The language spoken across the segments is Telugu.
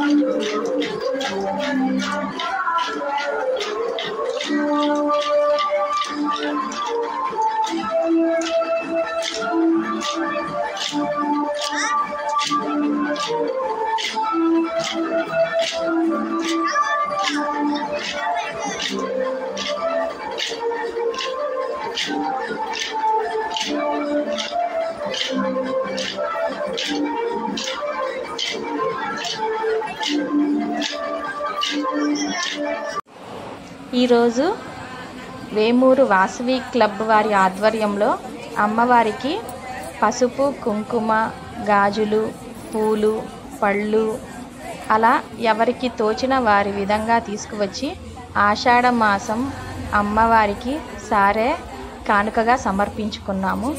ఈరోజు వేమూరు వాసవి క్లబ్ వారి ఆధ్వర్యంలో అమ్మవారికి పసుపు కుంకుమ గాజులు పూలు పళ్ళు అలా ఎవరికి తోచిన వారి విధంగా తీసుకువచ్చి ఆషాఢ మాసం అమ్మవారికి సారే కానుకగా సమర్పించుకున్నాము.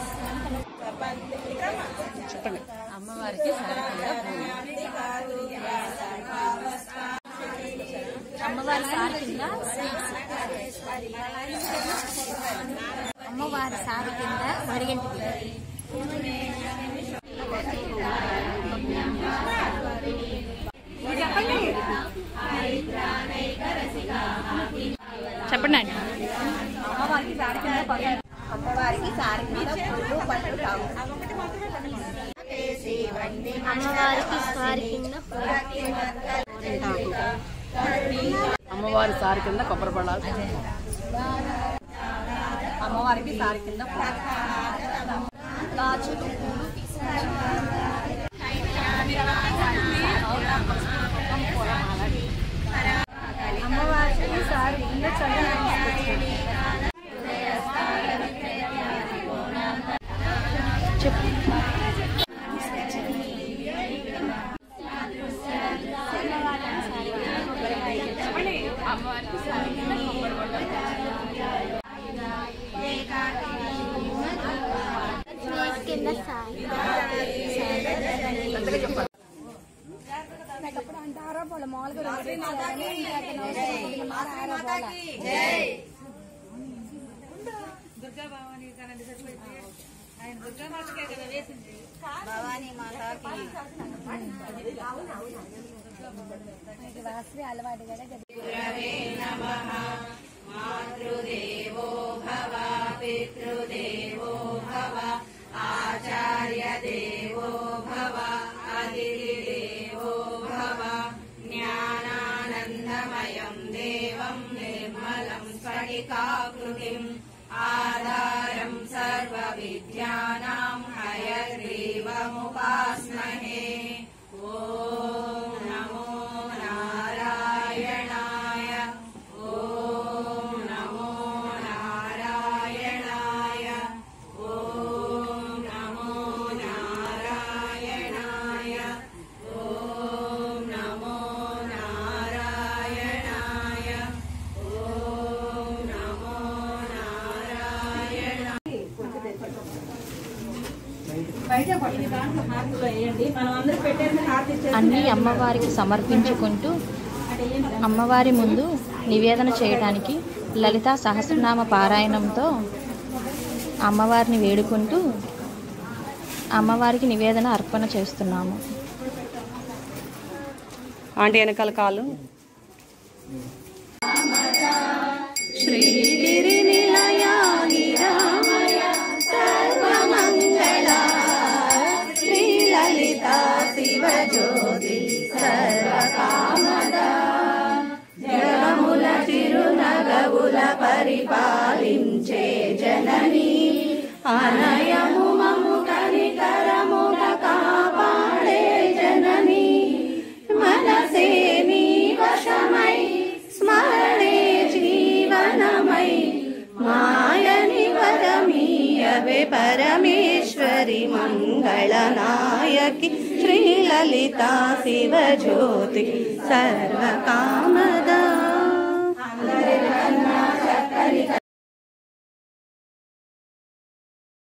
అమ్మవారి సారి కింద వరిగంటి చెప్పండి అండి. అమ్మవారికి సారి కింద పూలు పళ్ళు అమ్మవారికి సారి కింద అమ్మవారి సారి కింద కొబ్బరి పళ్ళాలు, అమ్మవారికి సారి కింద గాజులు అమ్మవారికి సారి కింద మాతృదేవో భవ పితృదేవో భవ ఆచార్య దేవో భవ అతిథిదేవో భవ జ్ఞానానందమయం దేవం నిర్మలం స్ఫటికాకృతిం ఆధారం సర్వవిద్యానాం హయగ్రీవముపాస్మహే. ఓం నమో నారాయణాయ. ఓం నమో నారాయణాయ. ఓం నమో నారాయణాయ. ఓం నమో నారాయణాయ. ఓం నమో నారాయణ. అన్నీ అమ్మవారికి సమర్పించుకుంటూ అమ్మవారి ముందు నివేదన చేయడానికి లలితా సహస్రనామ పారాయణంతో అమ్మవారిని వేడుకుంటూ అమ్మవారికి నివేదన అర్పణ చేస్తున్నాము. ఆంటీ వెనకాల కాలు. శ్రీగిరి నిలయా నిరామయ సర్వమంగళ శ్రీ లలిత శివజ్యోతి సర్వకామద జగముల చిరునగవుల పరిపాలించే జనని అనయము మము కనికరముల కాపాడే జనని మనసే నీ వశమై స్మరణే జీవనమై మాయని వరమీయవే పరమేశ్వరి మంగళనాయకి శ్రీ లలితా శివజ్యోతి సర్వకామద.